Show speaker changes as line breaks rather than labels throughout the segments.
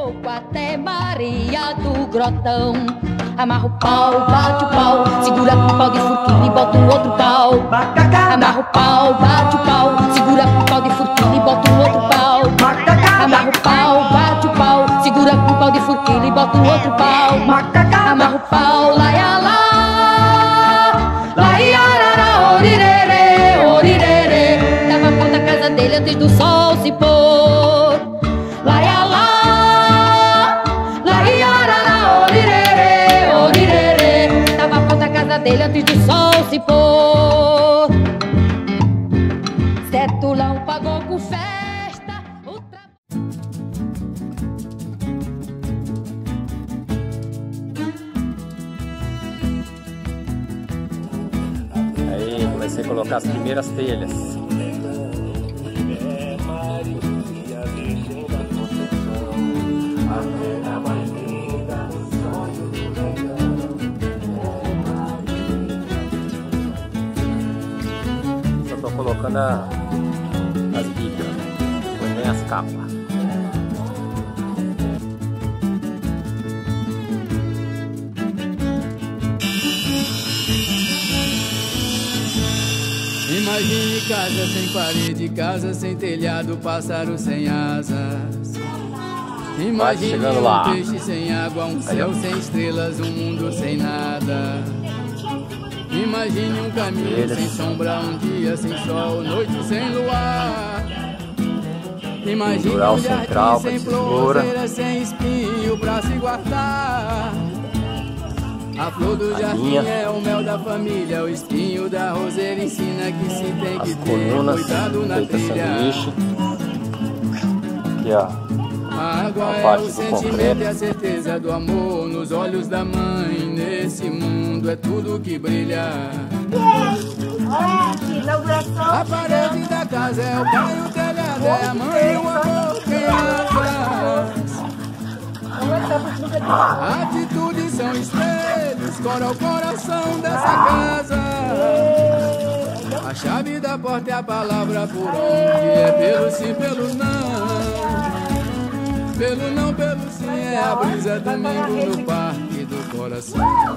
coco até Maria do Grotão. Amarra o pau, bate o pau, segura com o pau de furquilha e bota um outro pau. Amarra o pau, bate o pau, segura com o pau de furquilha e bota um outro pau. Amarra o pau, bate o pau, segura com o pau de furquilha e bota um outro pau. Amarra o pau, laia lá, laia arara, orirere, orirere. Dava pau da casa dele antes do sol se pôr. Laia lá, laia arara, orirere, orirere. Dava pau da casa dele antes do sol se pôr. Setulão pagou com festa.
Aí comecei a colocar as primeiras telhas. Só tô colocando as bicas, depois vem as capas.
Imagine casa sem parede, casa sem telhado, pássaro sem asas. Imagine um peixe sem água, um céu sem estrelas, um mundo sem nada. Imagine um caminho sem sombra, um dia sem sol, noite sem luar. Imagine um jardim sem flor, sem espinho pra se guardar. A flor do jardim é o mel da família, o espinho da roseira ensina que se tem que ter cuidado na trilha.
Aqui, ó.
A água é o sentimento e a certeza do amor nos olhos da mãe. Nesse mundo é tudo que brilha. A parede da casa é o pai, o telhado é a mãe, o amor tem asas. Atitudes são estrelas, cora o coração dessa casa. A chave da porta é a palavra por onde é pelo sim, pelo não. Pelo não, pelo sim, é a brisa domingo no parque do coração.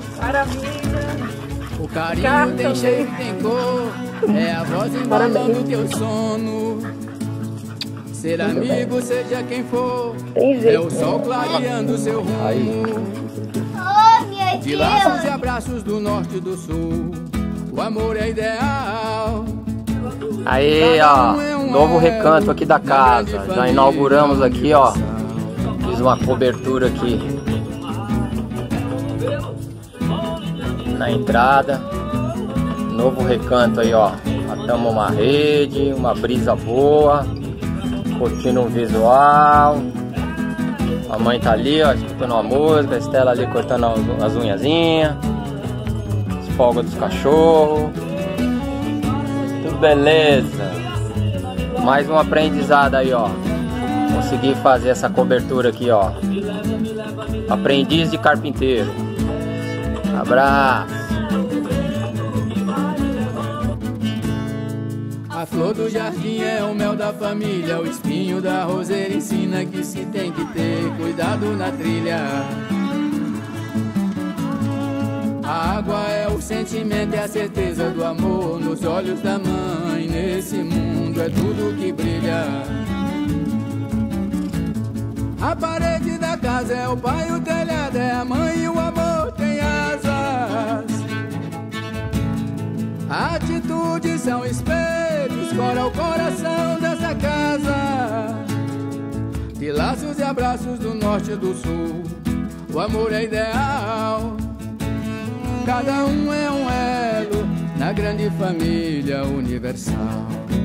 O carinho tem cheiro, tem cor, é a voz embalando teu sono. Ser amigo, seja quem for, é o sol clareando seu rumo. De laços e abraços do norte e do sul, o amor é ideal.
Aí, ó, novo recanto aqui da casa. Já inauguramos aqui, ó. Fiz uma cobertura aqui na entrada. Novo recanto aí, ó. Matamos uma rede, uma brisa boa. Curtindo um visual. A mãe tá ali, ó, escutando uma música. A Estela ali cortando as unhazinhas. As folgas dos cachorros. Tudo beleza. Mais um aprendizado aí, ó. Consegui fazer essa cobertura aqui, ó. Aprendiz de carpinteiro. Abraço.
A flor do jardim é o mel da família, o espinho da roseira ensina que se tem que ter cuidado na trilha. A água é o sentimento e a certeza do amor nos olhos da mãe. Nesse mundo é tudo que brilha. A parede da casa é o pai, o telhado é a mãe e o amor tem asas. Atitudes são espelhos, cora o coração dessa casa. De laços e abraços do norte e do sul, o amor é ideal. Cada um é um elo na grande família universal.